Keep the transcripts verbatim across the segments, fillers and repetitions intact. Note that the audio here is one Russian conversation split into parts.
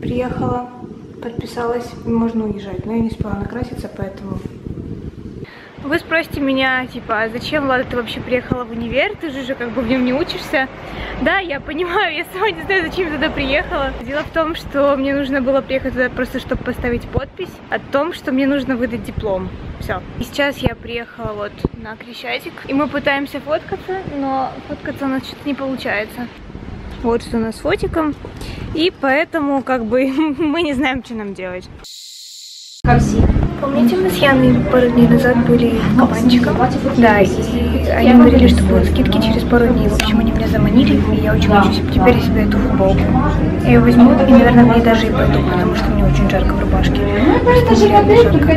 приехала, подписалась, можно уезжать, но я не успела накраситься, поэтому... Вы спросите меня, типа, а зачем, Влада, ты вообще приехала в универ? Ты же, же как бы в нем не учишься. Да, я понимаю, я сама не знаю, зачем я туда приехала. Дело в том, что мне нужно было приехать туда просто, чтобы поставить подпись о том, что мне нужно выдать диплом. Все. И сейчас я приехала вот на Крещатик, и мы пытаемся фоткаться, но фоткаться у нас что-то не получается. Вот что у нас с фотиком, и поэтому, как бы, мы не знаем, что нам делать. Помните, мы с Яной пару дней назад были кабанчиком? Да, и они говорили, что будут скидки через пару дней. В общем, они меня заманили, и я очень хочу теперь себе эту футболку. Я ее возьму, и, наверное, в ней даже и пойду, потому что мне очень жарко в рубашке. Просто нереально жарко.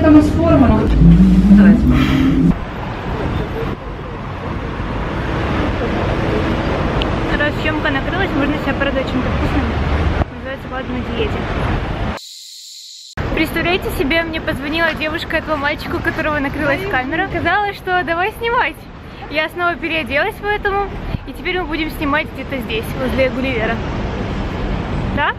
Раз съемка накрылась, можно себя порадовать чем-то вкусным. Называется «Влада на диете». Представляете себе, мне позвонила девушка этого мальчика, у которого накрылась камера. Сказала, что давай снимать. Я снова переоделась поэтому. И теперь мы будем снимать где-то здесь, возле Гулливера. Да?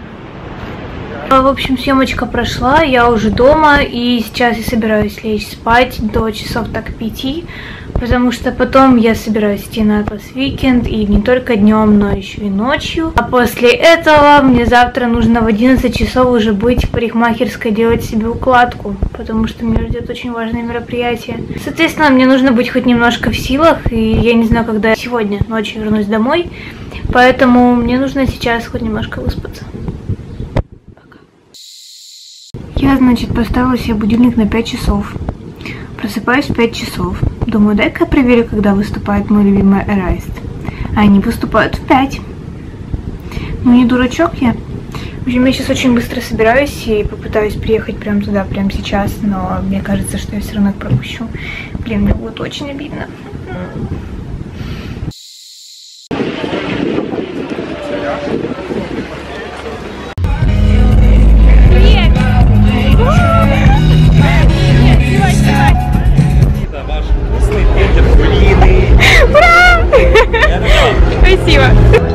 В общем, съемочка прошла, я уже дома. И сейчас я собираюсь лечь спать до часов так пяти. Потому что потом я собираюсь идти на Atlas Weekend, и не только днем, но еще и ночью. А после этого мне завтра нужно в одиннадцать часов уже быть в парикмахерской, делать себе укладку, потому что меня ждет очень важное мероприятие. Соответственно, мне нужно быть хоть немножко в силах, и я не знаю, когда я сегодня ночью вернусь домой, поэтому мне нужно сейчас хоть немножко выспаться. Пока. Я, значит, поставила себе будильник на пять часов. Просыпаюсь в пять часов. Думаю, дай-ка я проверю, когда выступает мой любимый Erased. А они выступают в пять. Ну не дурачок я. В общем, я сейчас очень быстро собираюсь и попытаюсь приехать прямо туда, прямо сейчас. Но мне кажется, что я все равно их пропущу. Блин, мне будет очень обидно. Спасибо.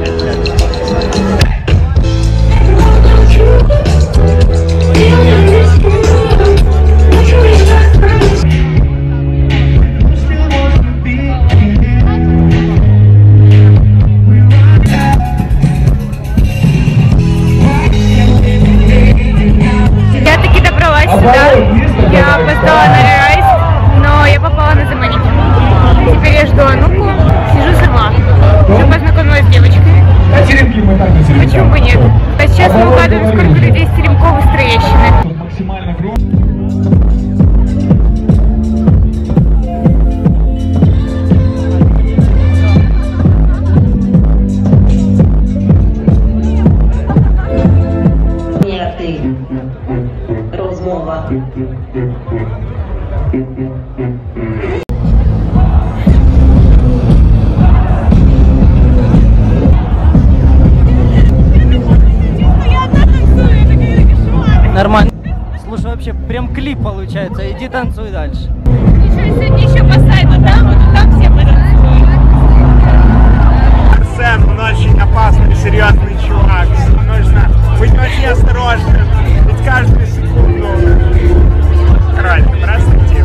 Я таки добралась сюда. Я опоздала на Erased, но я попала на заманить. Теперь я жду Ануку, сижу сама. Уже познакомилась с девочками. Почему бы нет? А сейчас мы угадываем, сколько людей с Теремкова с Троещины. Розмова. Нормально. Слушай, вообще прям клип получается. Иди танцуй дальше. Еще сегодня еще по сайту там, вот там все потанцуют. Арсен, он очень опасный, серьезный чувак. Нужно быть очень осторожным. Ведь каждую секунду. Король, здравствуйте.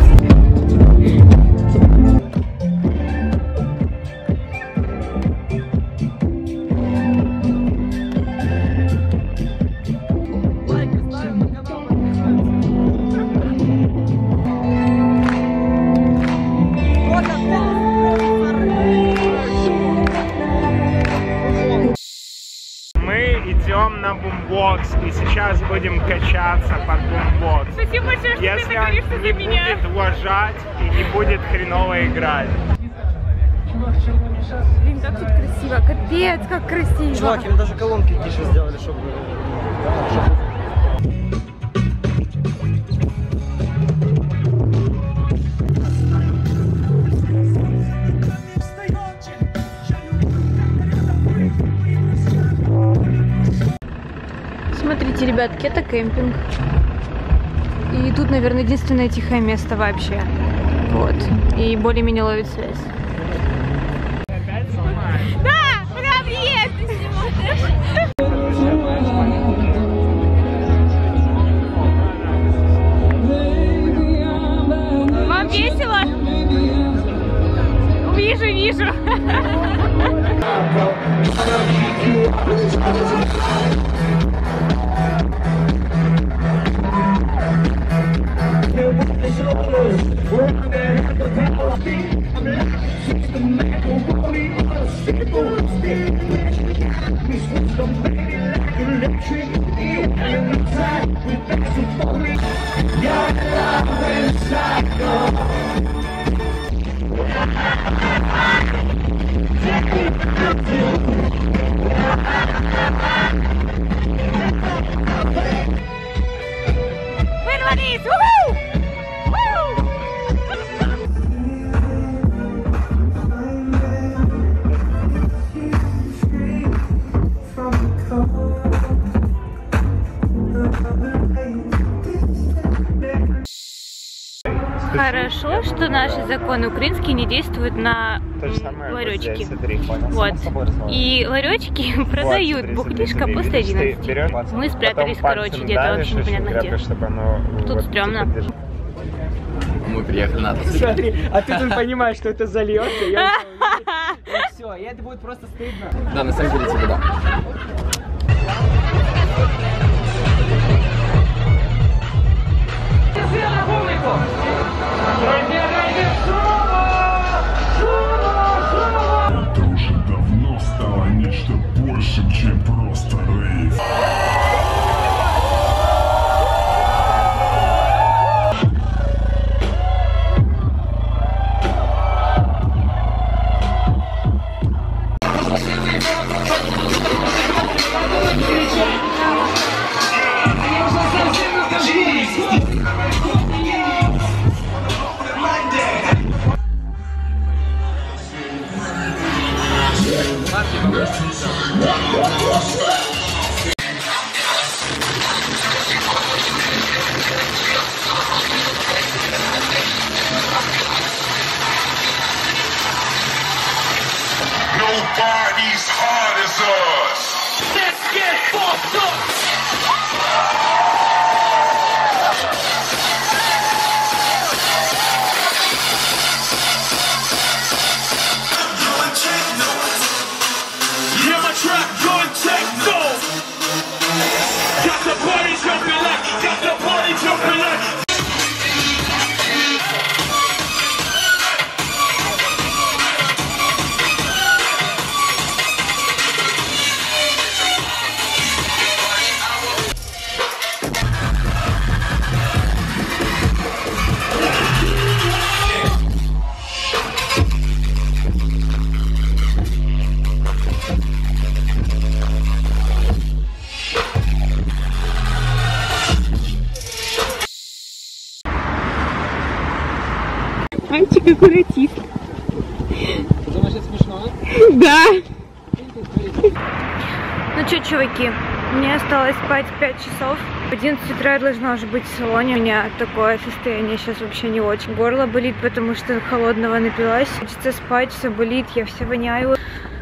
Идем на бумбокс и сейчас будем качаться под бумбокс. Спасибо большое, что Если ты договоришься он за не меня. будет ложать и не будет хреново играть. Блин, как тут красиво, капец, как красиво. Чувак, им даже колонки тише сделали, чтобы... Смотрите, ребятки, это кемпинг. И тут, наверное, единственное тихое место вообще. Вот. И более-менее ловит связь. Да! Прям есть! Вырвались! Уху! Хорошо, что наши законы украинские не действуют на ларечки. Вот. И ларечки продают бухлишко после одиннадцати. Мы спрятались, короче, где-то вообще непонятно где. Тут стрёмно. Мы приехали на это. Смотри, а ты тут понимаешь, что это зальется, и все, и это будет просто стыдно. Да, на самом деле тебе да. Это уже давно стало нечто большим, чем просто рейв. Nobody's hard as us. Let's get fucked up. Yeah, my track going techno. Got the party jumping like, got the party jumping like. Мальчик-аккуратист. Думаешь, это смешно? Да. Ну что, чуваки, мне осталось спать пять часов. В одиннадцать утра я должна уже быть в салоне. У меня такое состояние сейчас вообще не очень. Горло болит, потому что холодного напилась. Хочется спать, все болит, я вся воняю.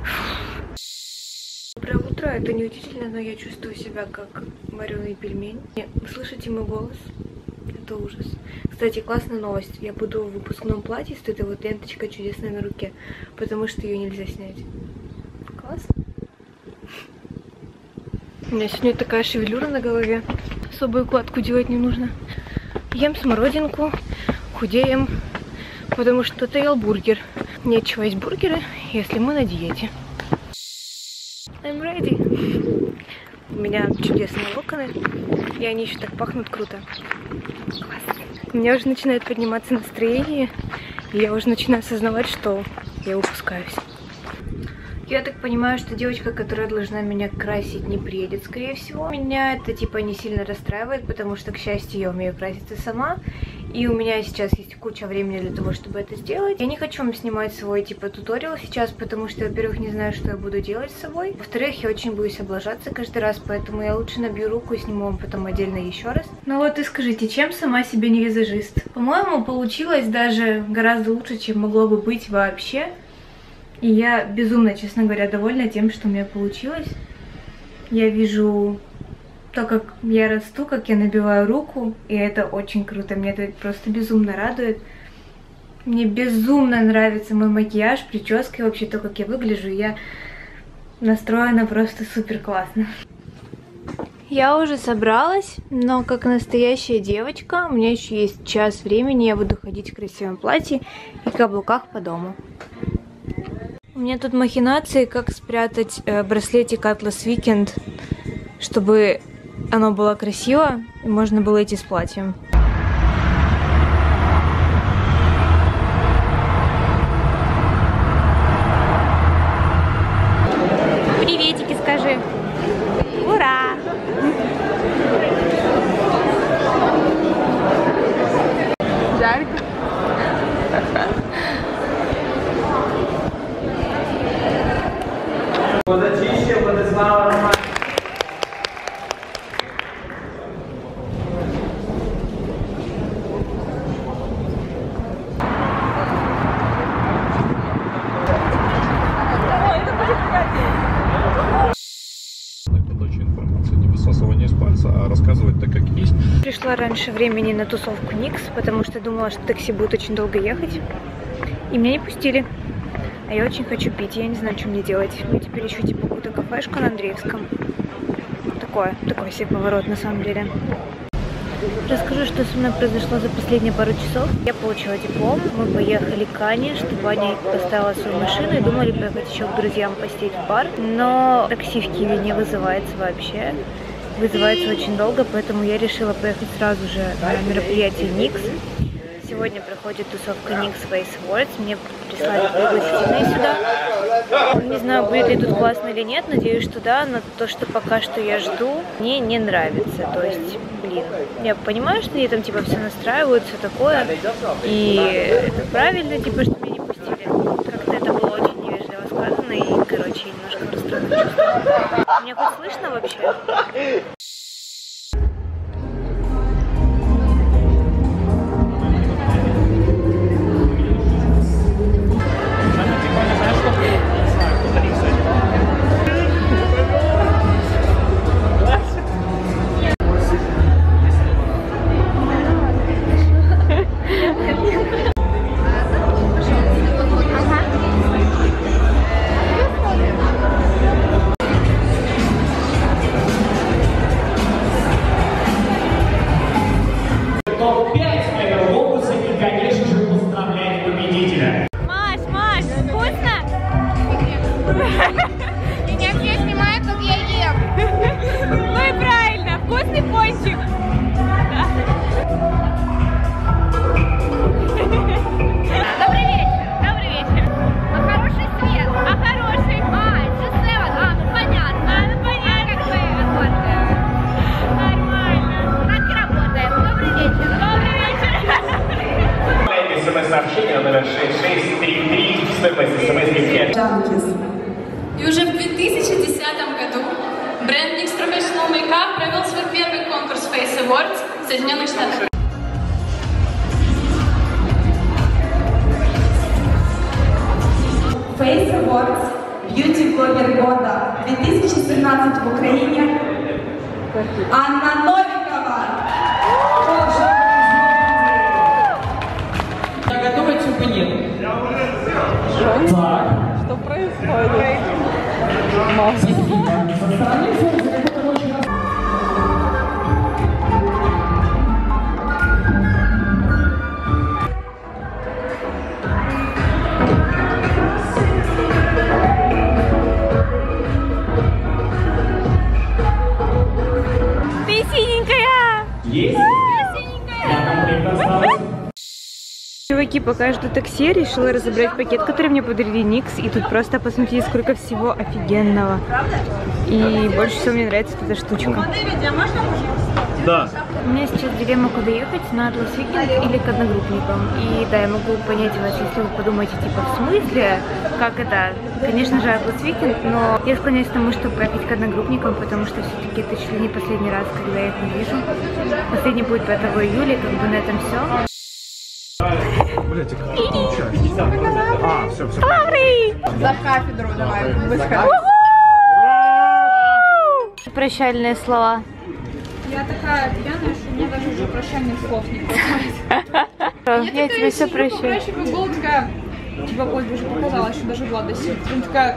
Доброе утро, это не удивительно, но я чувствую себя как вареный пельмень. Вы слышите мой голос? Это ужас. Кстати, классная новость. Я буду в выпускном платье с этой вот ленточкой чудесной на руке, потому что ее нельзя снять. Класс. У меня сегодня такая шевелюра на голове. Особую укладку делать не нужно. Ем смородинку, худеем, потому что это ел бургер. Нечего есть бургеры, если мы на диете. I'm ready. У меня чудесные локоны, и они еще так пахнут круто. Класс. У меня уже начинает подниматься настроение, и я уже начинаю осознавать, что я выпускаюсь. Я так понимаю, что девочка, которая должна меня красить, не приедет, скорее всего. Меня это типа не сильно расстраивает, потому что, к счастью, я умею краситься сама. И у меня сейчас есть куча времени для того, чтобы это сделать. Я не хочу вам снимать свой типа туториал сейчас, потому что, во-первых, не знаю, что я буду делать с собой. Во-вторых, я очень боюсь облажаться каждый раз, поэтому я лучше набью руку и сниму вам потом отдельно еще раз. Ну вот и скажите, чем сама себе не визажист? По-моему, получилось даже гораздо лучше, чем могло бы быть вообще. И я безумно, честно говоря, довольна тем, что у меня получилось. Я вижу то, как я расту, как я набиваю руку, и это очень круто. Меня это просто безумно радует. Мне безумно нравится мой макияж, прическа и вообще то, как я выгляжу. Я настроена просто супер классно. Я уже собралась, но как настоящая девочка, у меня еще есть час времени, я буду ходить в красивом платье и каблуках по дому. У меня тут махинации, как спрятать э, браслетик Atlas Weekend, чтобы оно было красиво и можно было идти с платьем. Приветики скажи. Ура! Жарко. Водочище, Владислава Роман. Подача информации, не высасывание из пальца, а рассказывать так, как есть. Пришла раньше времени на тусовку Никс, потому что думала, что такси будет очень долго ехать. И меня не пустили. А я очень хочу пить, я не знаю, что мне делать. Я теперь ищу типа какую-то кафешку на Андреевском. Такое, такой себе поворот на самом деле. Расскажу, что со мной произошло за последние пару часов. Я получила диплом, мы поехали к Ане, чтобы Аня поставила свою машину и думали поехать еще к друзьям посидеть в бар. Но такси в Киеве не вызывается вообще. Вызывается очень долго, поэтому я решила поехать сразу же на мероприятие Никс. Сегодня проходит тусовка Никс Face Awards. Мне прислали пригласительные сюда. Не знаю, будет ли тут классно или нет. Надеюсь, что да. Но то, что пока что я жду, мне не нравится. То есть, блин, я понимаю, что они там типа все настраивают, все такое. И это правильно, типа, что меня не пустили. Как-то это было очень невежливо сказано. И, короче, я немножко в расстроенном чувстве. Меня хоть слышно вообще? топ пять этого конкурса и, конечно же, поздравляем победителя. Маш, Маш, вкусно? Меня все снимают, как я ем. Ну и правильно, вкусный пончик. Добрый вечер, добрый вечер. А хороший свет? А хороший? А, джи севен, а, ну понятно. А, ну понятно, как вы работаете. Нормально. Так и работаем. Добрый вечер, добрый вечер. СМС-сообщение на номер шесть шесть три три, стоимость СМС И уже в две тысячи десятом году бренд Nix Professional Makeup провел свой первый конкурс Face Awards в Соединенных Штатах. Face Awards Beauty Blogger года две тысячи семнадцать в Украине. Анна Новикова. Я готова чупанин. Так. Что происходит? Ты синенькая! Есть? Чуваки, пока я жду такси, решила разобрать пакет, который мне подарили Никс. И тут просто посмотрите, сколько всего офигенного. И больше всего мне нравится эта штучка. Да. У меня сейчас дилемма, куда ехать, на Atlas Weekend или к одногруппникам. И да, я могу понять вас, если вы подумаете, типа, в смысле, как это? Конечно же, Atlas Weekend, но я склоняюсь к тому, чтобы поехать к одногруппникам, потому что все-таки это чуть ли не последний раз, когда я их увижу. Последний будет пятого июля, как бы на этом все. Блять, как это получается? А, все, все. За кафедру давай, выскочи. Прощальные слова. Я такая пьяная, что у меня даже уже прощальных слов не хватает. Я тебе все прощаю. Проще бы было такая, типа, Ольга уже показала, что даже Влада сидит. Она такая...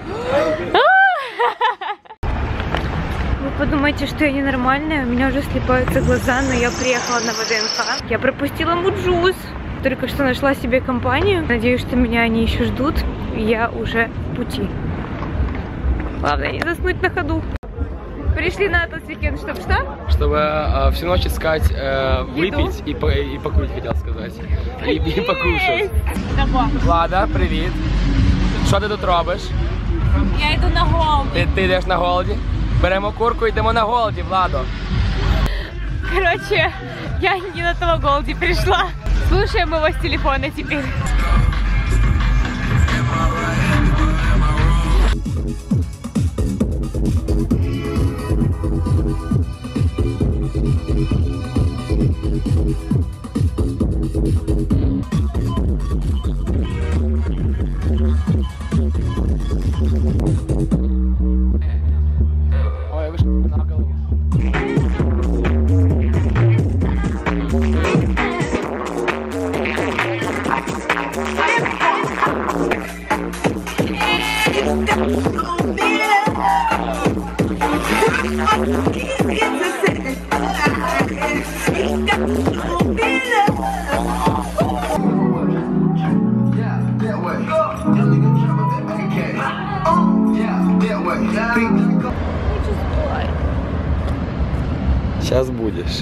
Вы подумаете, что я ненормальная, у меня уже слипаются глаза, но я приехала на ВДНХ. Я пропустила Муджус. только что нашла себе компанию. Надеюсь, что меня они еще ждут. И я уже в пути. Главное не заснуть на ходу. Пришли на Atlas Weekend, чтобы что? Чтобы э, всю ночь искать, э, выпить и, по, и покурить, хотел сказать. І, і покушать. Влада, привіт. Що ти тут робиш? Я йду на Голді. Ти, ти йдеш на Голді? Беремо курку і йдемо на Голді, Владо. Короче, я не на того Голди пришла. Слушаем его с телефона теперь. Ой, вышел на голову. Сейчас будешь.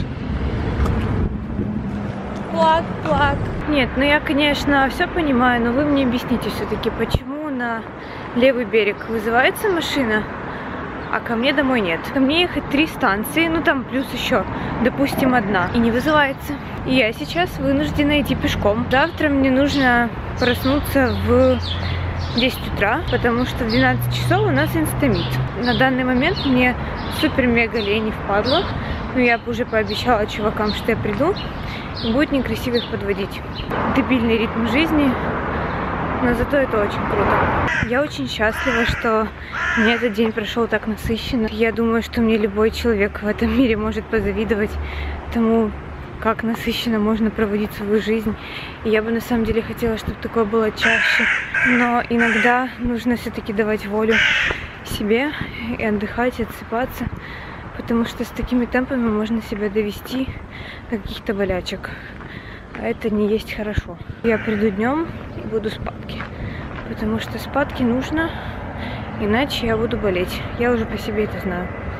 Плак, плак. Нет, ну я, конечно, все понимаю, но вы мне объясните все-таки, почему на левый берег вызывается машина, а ко мне домой нет. Ко мне ехать три станции, ну там плюс еще, допустим, одна, и не вызывается. И я сейчас вынуждена идти пешком. Завтра мне нужно проснуться в десять утра, потому что в двенадцать часов у нас инстамит. На данный момент мне супер-мега лень и впадло, но я уже пообещала чувакам, что я приду, и будет некрасиво их подводить. Дебильный ритм жизни, но зато это очень круто. Я очень счастлива, что мне этот день прошел так насыщенно. Я думаю, что мне любой человек в этом мире может позавидовать тому, как насыщенно можно проводить свою жизнь. И я бы на самом деле хотела, чтобы такое было чаще. Но иногда нужно все-таки давать волю себе и отдыхать, и отсыпаться, потому что с такими темпами можно себя довести до каких-то болячек. А это не есть хорошо. Я приду днем и буду спадки, потому что спадки нужно, иначе я буду болеть. Я уже по себе это знаю.